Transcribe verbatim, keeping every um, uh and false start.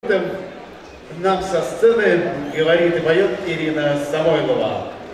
Нам со сцены говорит и поет Ирина Самойлова.